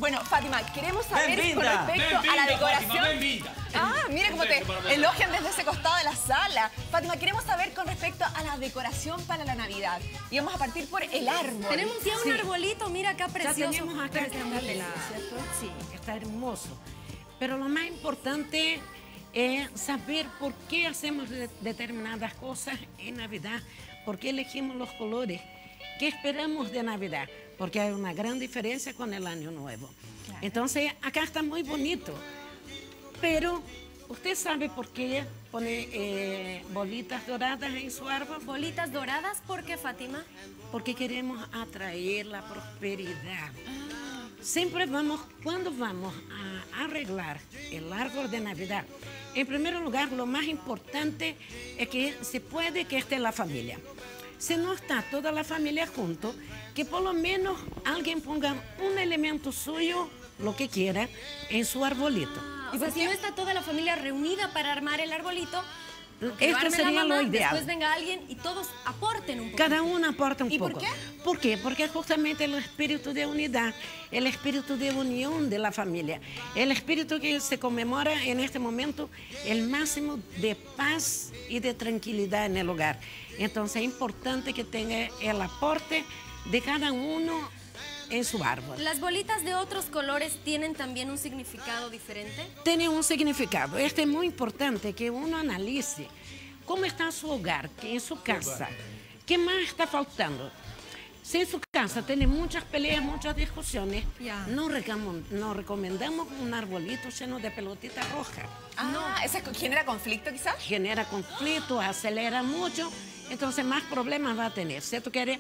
Bueno, Fátima, queremos saber con respecto a la decoración. Fátima, Mira cómo te elogian desde ese costado de la sala. Fátima, queremos saber con respecto a la decoración para la Navidad. Y vamos a partir por el árbol. Tenemos ya un arbolito, mira acá precioso. Ya tenemos acá que está pelado, ¿cierto? Sí, está hermoso. Pero lo más importante es saber por qué hacemos determinadas cosas en Navidad, por qué elegimos los colores, qué esperamos de Navidad, porque hay una gran diferencia con el Año Nuevo. Claro. Entonces, acá está muy bonito, pero ¿usted sabe por qué pone bolitas doradas en su árbol? ¿Bolitas doradas? ¿Por qué, Fátima? Porque queremos atraer la prosperidad. Siempre cuando vamos a arreglar el árbol de Navidad, en primer lugar, lo más importante es que se puede que esté la familia. Si no está toda la familia junto, que por lo menos alguien ponga un elemento suyo, lo que quiera, en su arbolito. O sea, si no está toda la familia reunida para armar el arbolito, esto sería lo ideal. Después venga alguien y todos aporten un poco. Cada uno aporta un poco. ¿Y por qué? ¿Por qué? Porque justamente el espíritu de unidad, el espíritu de unión de la familia, el espíritu que se conmemora en este momento, el máximo de paz y de tranquilidad en el hogar. Entonces es importante que tenga el aporte de cada uno en su árbol. ¿Las bolitas de otros colores tienen también un significado diferente? Tiene un significado. Este es muy importante que uno analice cómo está su hogar, en su casa, qué más está faltando. Si en su casa tiene muchas peleas, muchas discusiones, no recomendamos un arbolito lleno de pelotitas rojas. ¿Eso genera conflicto quizás? Genera conflicto, acelera mucho, entonces más problemas va a tener. Si tú quieres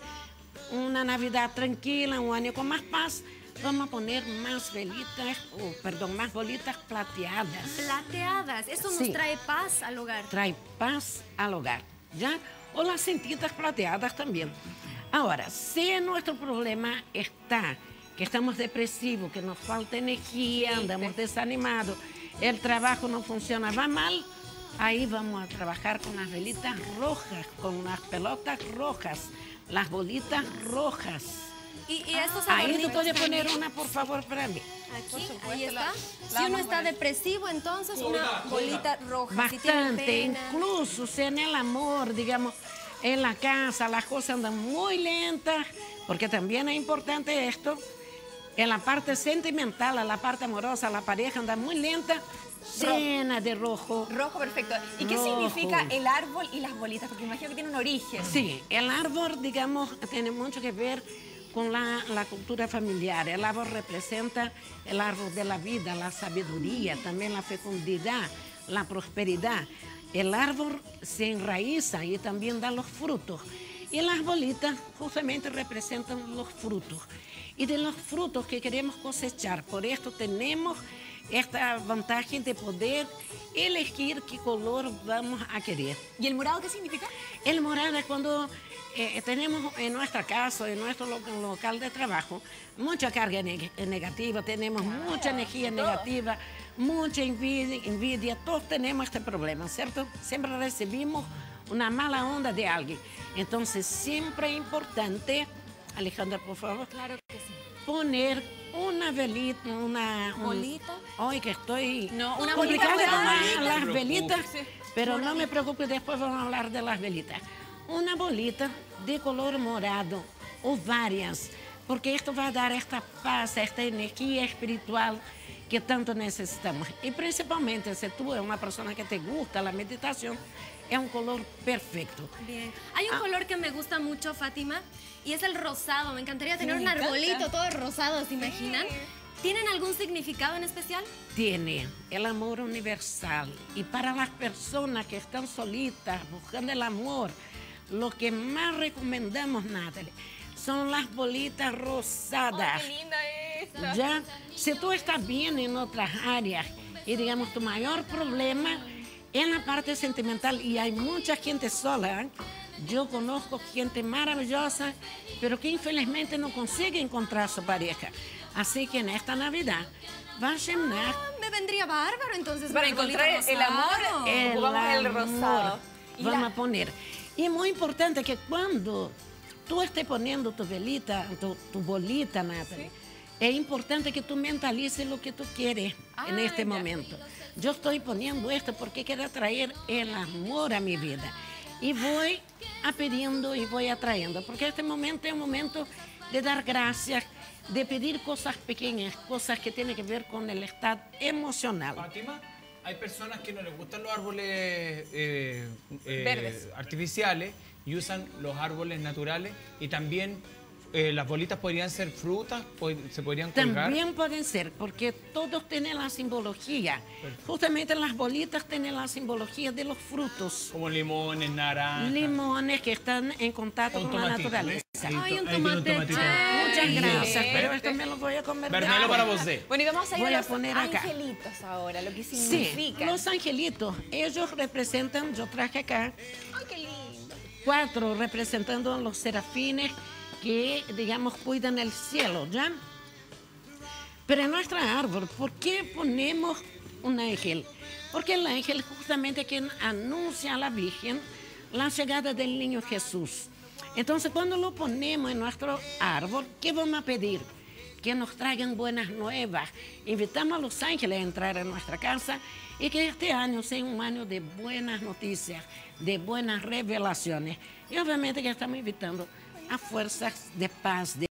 una Navidad tranquila, un año con más paz, vamos a poner más velitas, más bolitas plateadas. Plateadas, eso nos trae paz al hogar. Trae paz al hogar, ¿ya? O las cintitas plateadas también. Ahora, si nuestro problema está que estamos depresivos, que nos falta energía, andamos desanimados, el trabajo no funciona, va mal, ahí vamos a trabajar con las velitas rojas, con las pelotas rojas, las bolitas rojas. ¿Y estos ahí tú puedes poner una, por favor, para mí. Aquí, ahí está. Si uno está depresivo, entonces una bolita roja. Bastante, si incluso si en el amor, digamos, en la casa las cosas andan muy lentas, porque también es importante esto, en la parte sentimental, en la parte amorosa, la pareja anda muy lenta, llena de rojo. Rojo, perfecto. ¿Y qué significa el árbol y las bolitas? Porque imagino que tiene un origen. Sí, el árbol, digamos, tiene mucho que ver con la cultura familiar. El árbol representa el árbol de la vida, la sabiduría, también la fecundidad, la prosperidad. El árbol se enraiza y también da los frutos. Y las bolitas justamente representan los frutos. Y de los frutos que queremos cosechar. Por esto tenemos esta ventaja de poder elegir qué color vamos a querer. ¿Y el morado qué significa? El morado es cuando tenemos en nuestra casa, en nuestro local de trabajo, mucha carga negativa, tenemos mucha energía negativa, mucha envidia, todos tenemos este problema, ¿cierto? Siempre recibimos una mala onda de alguien. Entonces, siempre es importante, Alejandra, por favor, claro que sí, poner una velita, una bolita. Hoy que estoy una complicada bolita con las velitas, sí, pero no me preocupe, después vamos a hablar de las velitas. Una bolita de color morado o varias, porque esto va a dar esta paz, esta energía espiritual que tanto necesitamos. Y principalmente si tú eres una persona que te gusta la meditación, es un color perfecto. Bien. Hay un color que me gusta mucho, Fátima, y es el rosado. Me encantaría tener un arbolito todo rosado, ¿se imaginan? ¿Tienen algún significado en especial? Tiene el amor universal. Y para las personas que están solitas, buscando el amor, lo que más recomendamos, Natalie, son las bolitas rosadas. ¡Qué linda esta! Ya, si tú estás bien en otras áreas y, digamos, tu mayor problema en la parte sentimental, y hay mucha gente sola, yo conozco gente maravillosa, pero que infelizmente no consigue encontrar su pareja. Así que en esta Navidad va a llenar... me vendría bárbaro entonces. Para encontrar el amor, el rosado. Vamos a poner. Y es muy importante que cuando tú estés poniendo tu velita, tu bolita, Natalie, es importante que tú mentalices lo que tú quieres en este momento. Yo estoy poniendo esto porque quiero traer el amor a mi vida. Y voy pidiendo y voy atrayendo, porque este momento es un momento de dar gracias, de pedir cosas pequeñas, cosas que tienen que ver con el estado emocional. Fátima, hay personas que no les gustan los árboles verdes, artificiales y usan los árboles naturales, y también las bolitas podrían ser frutas, se podrían colgar. También pueden ser, porque todos tienen la simbología. Perfecto. Justamente las bolitas tienen la simbología de los frutos. Como limones, naranjas. Limones que están en contacto con la naturaleza. Ay, un Ahí tiene tomate. Muchas gracias, Sí. pero esto me lo voy a comer. Bernardo, para vos. Bueno, y vamos a ir Voy a a los poner acá. angelitos ahora, lo que Sí, significa. los angelitos, ellos representan, yo traje acá Ay, qué lindo. 4 representando a los serafines que, digamos, cuidan el cielo, ¿ya? Pero en nuestra árbol, ¿por qué ponemos un ángel? Porque el ángel es justamente quien anuncia a la Virgen la llegada del niño Jesús. Entonces, cuando lo ponemos en nuestro árbol, ¿qué vamos a pedir? Que nos traigan buenas nuevas. Invitamos a los ángeles a entrar a nuestra casa y que este año sea un año de buenas noticias, de buenas revelaciones. Y obviamente que estamos invitando a fuerzas de paz, de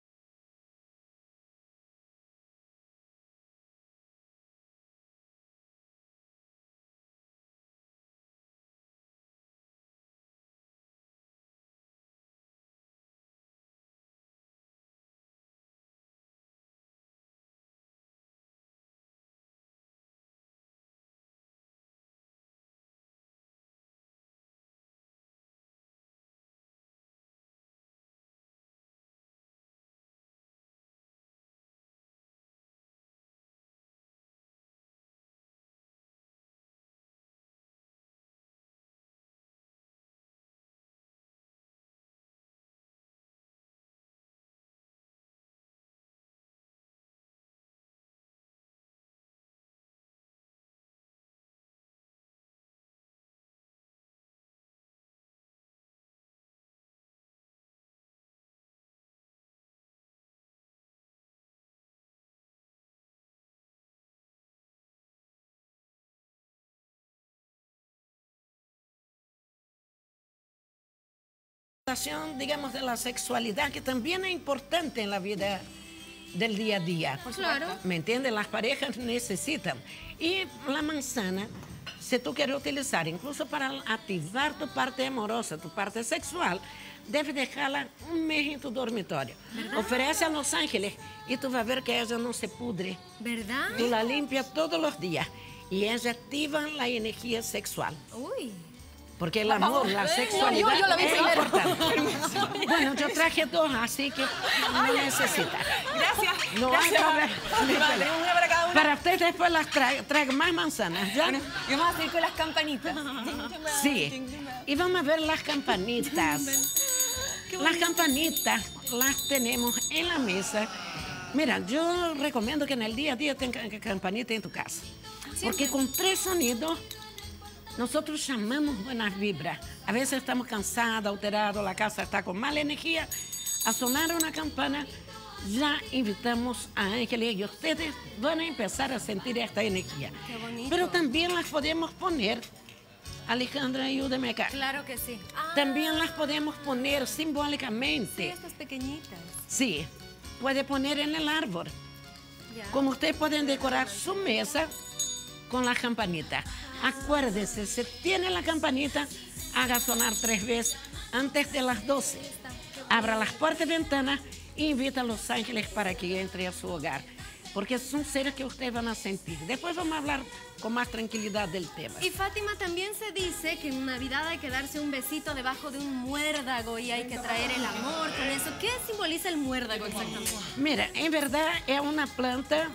digamos, de la sexualidad, que también es importante en la vida del día a día. Claro. ¿Me entiendes? Las parejas necesitan. Y la manzana, si tú quieres utilizar, incluso para activar tu parte amorosa, tu parte sexual, debes dejarla un mes en tu dormitorio. ¿Verdad? Ofrece a los ángeles y tú vas a ver que ella no se pudre. ¿Verdad? Tú la limpias todos los días y ella activa la energía sexual. Uy. Porque el amor, la sexualidad yo lo vi es primero. importante. Bueno, yo traje 2, así que no necesita. Gracias. No gracias. hay problema. Tenemos una para cada uno. Para ustedes después las traigo más manzanas, ¿ya? Bueno, y vamos a seguir con las campanitas. Sí. Y vamos a ver las campanitas. Las campanitas las tenemos en la mesa. Mira, yo recomiendo que en el día a día tengas campanita en tu casa. Porque con 3 sonidos nosotros llamamos buenas vibras. A veces estamos cansados, alterados, la casa está con mala energía. A sonar una campana, ya invitamos a ángeles y ustedes van a empezar a sentir esta energía. Qué bonito. Pero también las podemos poner, Alejandra, ayúdame acá. Claro que sí. Ah, También las podemos poner sí, simbólicamente. estas pequeñitas. Sí, puede poner en el árbol. Ya. Como ustedes pueden decorar su mesa con la campanita. Acuérdense, si tiene la campanita, haga sonar 3 veces antes de las 12. Abra las puertas y ventanas e invita a los ángeles para que entre a su hogar. Porque son seres que ustedes van a sentir. Después vamos a hablar con más tranquilidad del tema. Y Fátima, también se dice que en Navidad hay que darse un besito debajo de un muérdago y hay que traer el amor con eso. ¿Qué simboliza el muérdago exactamente? Mira, en verdad es una planta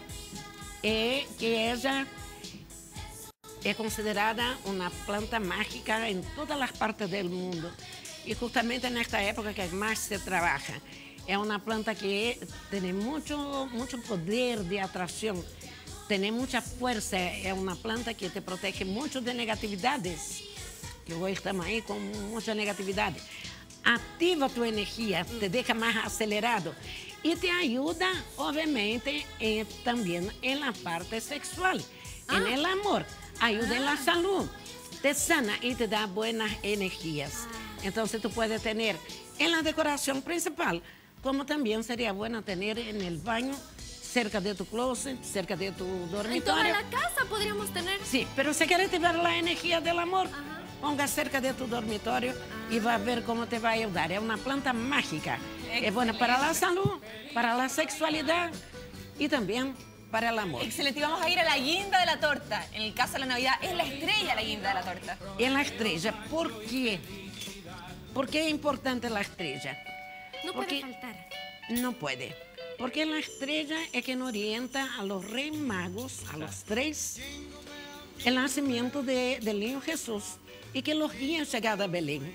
que ella es considerada una planta mágica en todas las partes del mundo. Y justamente en esta época que más se trabaja. Es una planta que tiene mucho poder de atracción, tiene mucha fuerza. Es una planta que te protege mucho de negatividades, que hoy estamos ahí con mucha negatividad. Activa tu energía, te deja más acelerado. y te ayuda, obviamente, también en la parte sexual, en el amor, ayuda en la salud, te sana y te da buenas energías. Entonces tú puedes tener en la decoración principal, como también sería bueno tener en el baño, cerca de tu closet, cerca de tu dormitorio. En toda la casa podríamos tener. Sí, pero si quieres ver la energía del amor, ponga cerca de tu dormitorio y va a ver cómo te va a ayudar. Es una planta mágica. Excelente. Es buena para la salud, para la sexualidad y también para el amor. Excelente, y vamos a ir a la guinda de la torta. En el caso de la Navidad, es la estrella la guinda de la torta. En la estrella, ¿por qué? ¿Por qué es importante la estrella? No Porque puede faltar. no puede. Porque la estrella es quien orienta a los reyes magos, a los tres, el nacimiento del niño Jesús y que los guía a llegar a Belén.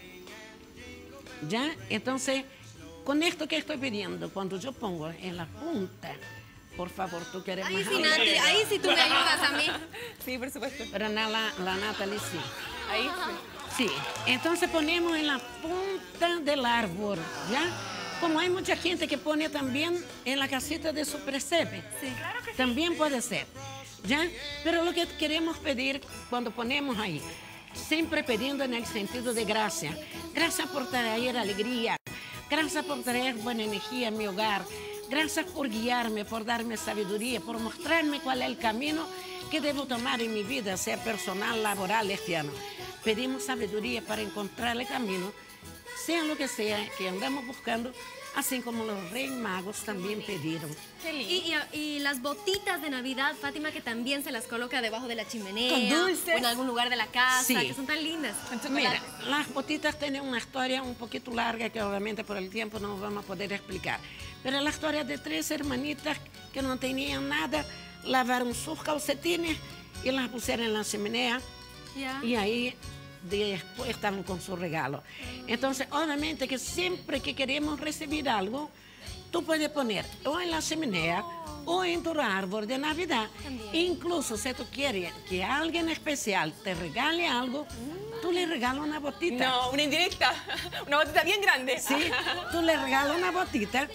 ¿Ya? Entonces, con esto que estoy pidiendo, cuando yo pongo en la punta, por favor, tú quieres Ahí más sí, agua? Nati, ahí sí tú me ayudas a mí. Sí, por supuesto. Pero no, la Natalie sí. Ahí Sí, entonces ponemos en la punta del árbol, ¿ya? Como hay mucha gente que pone también en la casita de su presepe. Sí. Claro que También puede ser, ¿ya? Pero lo que queremos pedir cuando ponemos ahí, siempre pidiendo en el sentido de gracia. Gracias por traer alegría, gracias por traer buena energía a mi hogar, gracias por guiarme, por darme sabiduría, por mostrarme cuál es el camino que debo tomar en mi vida, sea personal, laboral, este año. Pedimos sabiduría para encontrar el camino, sea lo que sea que andamos buscando, así como los reyes magos también pidieron. Qué lindo. Y las botitas de Navidad, Fátima, que también se las coloca debajo de la chimenea. Con dulces. O en algún lugar de la casa, Sí. que son tan lindas. Con chocolate. Mira, las botitas tienen una historia un poquito larga que obviamente por el tiempo no vamos a poder explicar. Pero la historia de tres hermanitas que no tenían nada, lavaron sus calcetines y las pusieron en la chimenea Ya. y ahí después estaban con su regalo. Entonces, obviamente que siempre que queremos recibir algo, tú puedes poner o en la chimenea o en tu árbol de Navidad. También. Incluso si tú quieres que alguien especial te regale algo, tú le regalas una botita. No, una indirecta. Una botita bien grande. Sí, tú le regalas una botita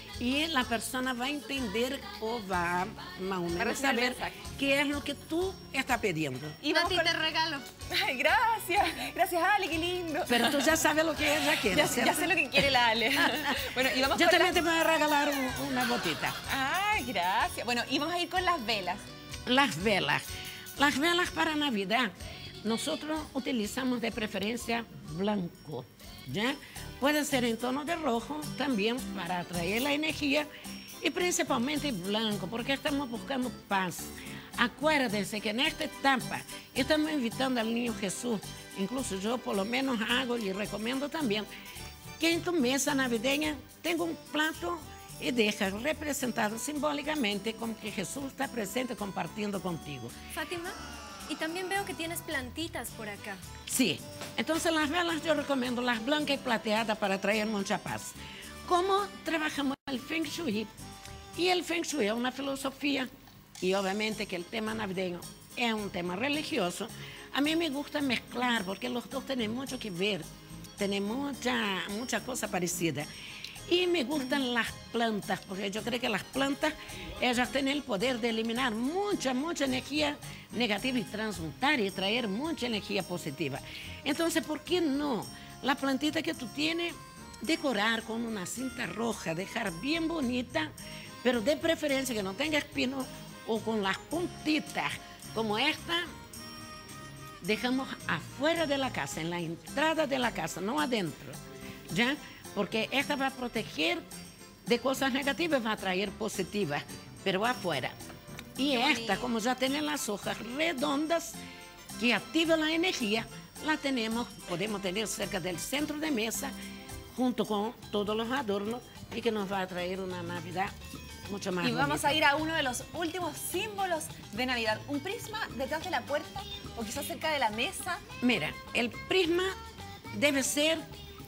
y la persona va a entender o va más o menos recibir el saber mensaje. qué es lo que tú estás pidiendo. Y vamos Nati, con... te regalo. Ay, gracias. Gracias, Ale, qué lindo. Pero tú ya sabes lo que ella quiere, Ya ¿cierto? sé lo que quiere la Ale. Bueno, y vamos Yo con también te voy a regalar una botita. Ay, gracias. Bueno, y vamos a ir con las velas. Las velas. Las velas para Navidad. Nosotros utilizamos de preferencia blanco, ¿ya? Puede ser en tono de rojo también para atraer la energía y principalmente blanco porque estamos buscando paz. Acuérdense que en esta etapa estamos invitando al niño Jesús. Incluso yo por lo menos hago y recomiendo también que en tu mesa navideña tenga un plato y deja representado simbólicamente como que Jesús está presente compartiendo contigo. Fátima, y también veo que tienes plantitas por acá. Sí, entonces las velas yo recomiendo las blancas y plateadas para traer mucha paz. ¿Cómo trabajamos el Feng Shui? Y el Feng Shui es una filosofía y obviamente que el tema navideño es un tema religioso. A mí me gusta mezclar porque los dos tienen mucho que ver, tienen mucha cosa parecida. Y me gustan las plantas, porque yo creo que las plantas, ellas tienen el poder de eliminar mucha energía negativa y transmutar y traer mucha energía positiva. Entonces, ¿por qué no? La plantita que tú tienes, decorar con una cinta roja, dejar bien bonita, pero de preferencia que no tenga espinos o con las puntitas como esta, dejamos afuera de la casa, en la entrada de la casa, no adentro, ¿ya? Porque esta va a proteger de cosas negativas, va a traer positivas, pero afuera. Y esta, como ya tiene las hojas redondas que activan la energía, la podemos tener cerca del centro de mesa, junto con todos los adornos, y que nos va a traer una Navidad mucho más Y vamos bonita. a ir a uno de los últimos símbolos de Navidad. Un prisma detrás de la puerta o quizás cerca de la mesa. Mira, el prisma debe ser,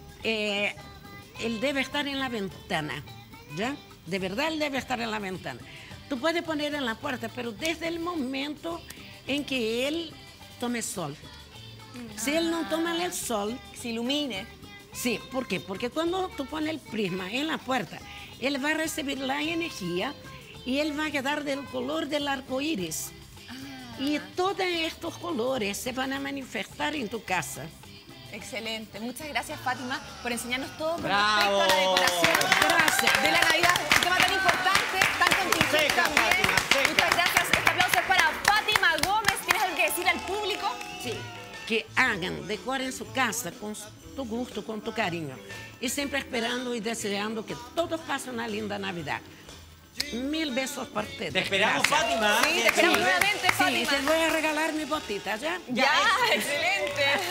él debe estar en la ventana, ¿ya? De verdad, él debe estar en la ventana. Tú puedes poner en la puerta, pero desde el momento en que él tome sol. Si él no toma el sol, Que se ilumine. sí, ¿por qué? Porque cuando tú pones el prisma en la puerta él va a recibir la energía y él va a quedar del color del arco iris. Y todos estos colores se van a manifestar en tu casa. Excelente. Muchas gracias, Fátima, por enseñarnos todo con ¡Bravo! respecto a la decoración Gracias. de la Navidad. Un tema tan importante, tan contingente Seca, también. Fátima, seca. Muchas gracias. Este aplauso es para Fátima Gómez. ¿Tienes algo que decir al público? Sí, que hagan, decoren su casa con tu gusto, con tu cariño. Y siempre esperando y deseando que todos pasen una linda Navidad. 1000 besos por ustedes. Te esperamos, Gracias. Fátima. Sí, te esperamos nuevamente, Sí, Fátima. te voy a regalar mi botita, ¿ya? Ya, excelente.